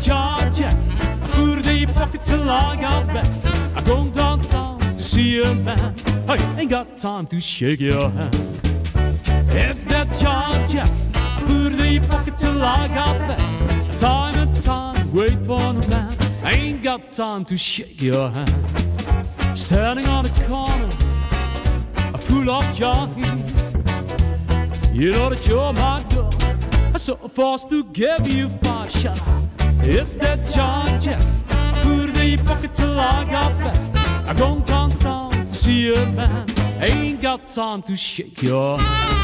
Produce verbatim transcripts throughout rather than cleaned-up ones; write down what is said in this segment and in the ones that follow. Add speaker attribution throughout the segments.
Speaker 1: jar jack. I put it in your pocket till I got back. I go downtown to see a man. I ain't got time to shake your hand. If that jar jack, I put it in your pocket till I got back. Time and time, wait for the man. I ain't got time to shake your hand. Standing on the corner, full of joy. You know that you're my girl. I'm so forced to give you five shots. If that jar jack, I put it in your pocket till I got back. I go downtown to see a man. I ain't got time to shake your hand.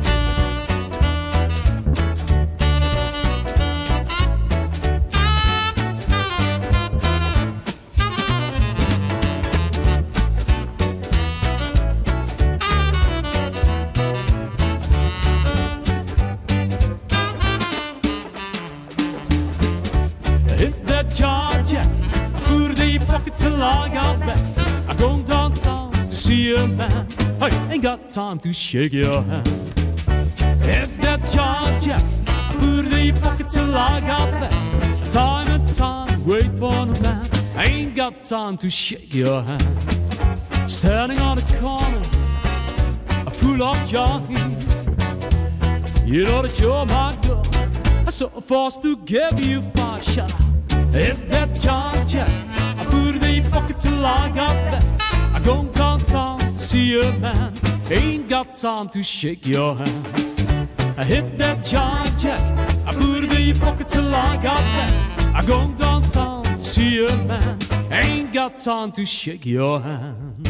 Speaker 1: Hit that jar jack, put it in your pocket till I got back. I go downtown to see a man. I ain't got time to shake your hand. Hit that jar jack, put it in your pocket till I got back. Time and time, wait for the man. I ain't got time to shake your hand. Standing on the corner, full of joy. You know that you're my girl. I'm so forced to give you five shots. If that jar jack, I put it in your pocket till I got back. I go downtown to see a man. Ain't got time to shake your hand. I hit that jar jack, I put it in your pocket till I got back. I go downtown to see a man. Ain't got time to shake your hand.